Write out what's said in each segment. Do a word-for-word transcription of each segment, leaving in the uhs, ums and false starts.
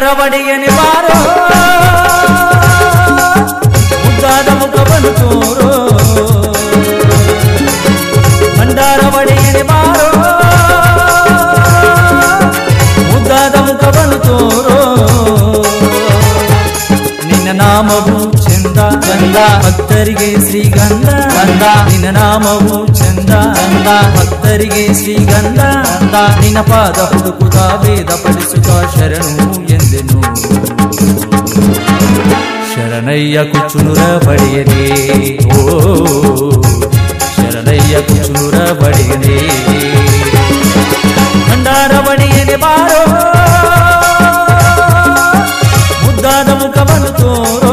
ಒಡೆಯನೆ ಬಾರೋ ಮುದ್ದಾದ ಮುಖವನ್ನು ತೋರೋ ಭಂಡಾರ ಒಡೆಯನೆ ಬಾರೋ ಮುದ್ದಾದ ಮುಖವನ್ನು ತೋರೋ ನಿನ್ನ ನಾಮವು ಚಂದ ಚಂದ ಭಕ್ತರಿಗೆ ಶ್ರೀಗಂಧ ಗಂಧ ನಿನ್ನ ನಾಮವು ಚಂದ ಚಂದ ಭಕ್ತರಿಗೆ ಶ್ರೀಗಂಧ ಗಂಧ ನಿನ್ನ ಪಾದ ಹುಡುಕುತ್ತ ವೇದ ಪಡಿಸುತ್ತ ಶರಣು ಎಂದೆನು ಶರಣಯ್ಯ ಕುಚುನುರ ಬಡಿಯನೇ ಓ ಶರಣಯ್ಯ ಕುಚುನುರ ಬಡಿಯನೇ ಭಂಡಾರ ಬಡಿಯನೆ ಬಾರೋ ಮುದ್ದಾದ ಮುಖವನ್ನು ತೋರೋ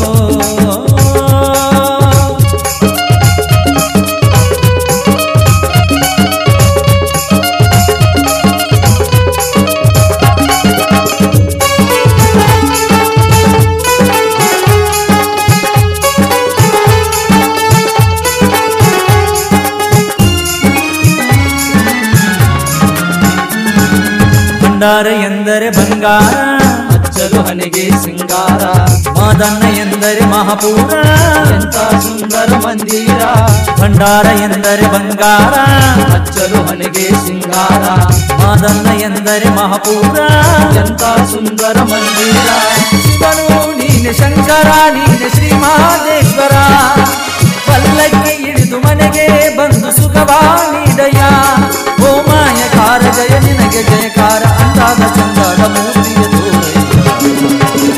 ಭಂಡಾರ ಎಂದರೆ ಬಂಗಾರ ಅಚ್ಚಲು ಹಣೆಗೆ ಸಿಂಗಾರ ಮಾದನ್ನ ಎಂದರೆ ಮಹಾಪೂರ ಎಂತ ಸುಂದರ ಮಂದಿರ ಭಂಡಾರ ಎಂದರೆ ಬಂಗಾರ ಅಚ್ಚಲು ಹಣೆಗೆ ಸಿಂಗಾರ ಮಾದನ್ನ ಎಂದರೆ ಮಹಾಪೂರ ಎಂತ ಸುಂದರ ಮಂದಿರ ಶಿವನು ನೀನೆ ಶಂಕರ ನೀನೆ ಶ್ರೀ ಮಹದೇಶ್ವರ ಪಲ್ಲಕ್ಕಿ ಹಿಡಿದು ಮನೆಗೆ ಬಂದು ಸುಖವಾ ನೀಡಯ್ಯ ಓ ಮಾಯಕಾರ ಜಯ ನಿನಗೆ ಜಯಕಾರ ಅಂದಾದ ಚಂದದ ಮೂರ್ತಿಯ ತೋರಯ್ಯ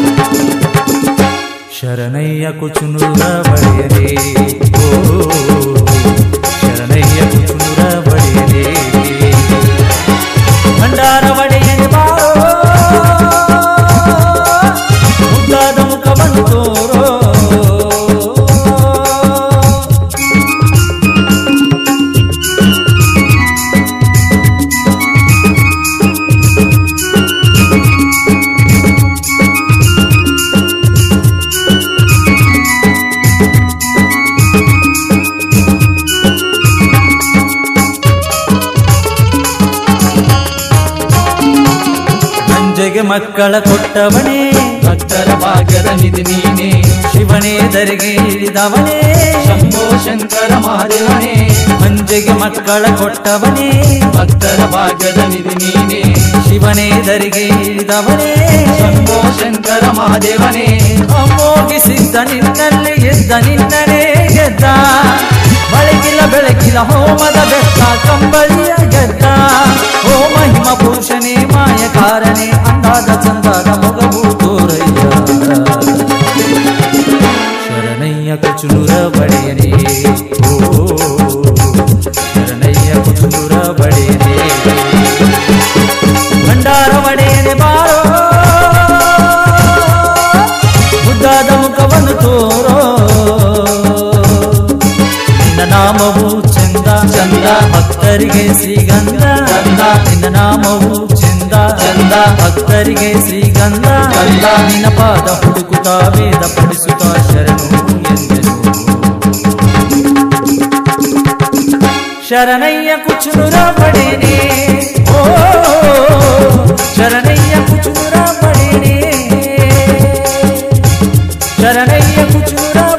ಶರಣಯ್ಯ ಕುಚುನುರ ಬಡಿಯನೇ ಓ ಶರಣಯ್ಯ ಕುಚುನುರ ಬಡಿಯನೇ ಭಂಡಾರ ಒಡೆಯನೆ ಬಾರೋ ಮುದ್ದಾದ ಮುಖವನ್ನು ತೋರೋ ಮಕ್ಕಳ ಕೊಟ್ಟವನೇ ಭಕ್ತರ ಭಾಗ್ಯದ ನಿಧಿ ನೀನೆ ಶಿವನೇ ದರಿಗೆ ಇಳಿದವನೇ ಶಂಭೋ ಶಂಕರ ಮಹಾದೇವನೇ ಮಂಜೆಗೆ ಮಕ್ಕಳ ಕೊಟ್ಟವನೇ ಭಕ್ತರ ಭಾಗ್ಯದ ನಿಧಿ ನೀನೆ ಶಿವನೇ ದರಿಗೆ ಇಳಿದವನೇ ಶಂಭೋ ಶಂಕರ ಮಹಾದೇವನೇ ಅಮೋಘಿಸಿದ್ದ ನಿನ್ನಲ್ಲಿ ಎದ್ದ ನಿನ್ನನೇ ಗೆದ್ದ ಬೆಳಗಿಲ್ಲ ಬೆಳಗಿಲ್ಲ ಹೋಮದ ಬೆಟ್ಟ ಕಂಬಳಿಯ ಗೆದ್ದ ಓ ಮಹಿಮ ಪುರುಷನೇ ಮಾಯಕಾರನೇ ಅಂದಾದ ಚಂದದ ಮೊಗವು ತೋರಯ್ಯ ಶರಣಯ್ಯ ಕುಚುನುರ ಬಡಿಯನೇ ಓ ಶರಣಯ್ಯ ಕುಚುನುರ ಬಡಿಯನೇ ಭಂಡಾರ ಒಡೆಯನೆ ಬಾರೋ ಮುದ್ದಾದ ಮುಖವನ್ನು ತೋರೋ ನಿನ್ನ ನಾಮವು ಚಂದ ಚಂದ ಭಕ್ತರಿಗೆ ಶ್ರೀಗಂಧ ಗಂಧ ನಿನ್ನ ನಾಮವು ಚಂದ ಚಂದ ಭಕ್ತರಿಗೆ ಶ್ರೀಗಂಧ ಗಂಧ ನಿನ್ನ ಪಾದ ಹುಡುಕುತ್ತ ವೇದ ಪಡಿಸುತ್ತ ಶರಣು ಎಂದೆನು ಶರಣಯ್ಯ ಕುಚುನುರ ಬಡಿಯನೇ ಓ ಶರಣಯ್ಯ ಕುಚುನುರ ಬಡಿಯನೇ ಶರಣಯ್ಯ ಕುಚುನುರ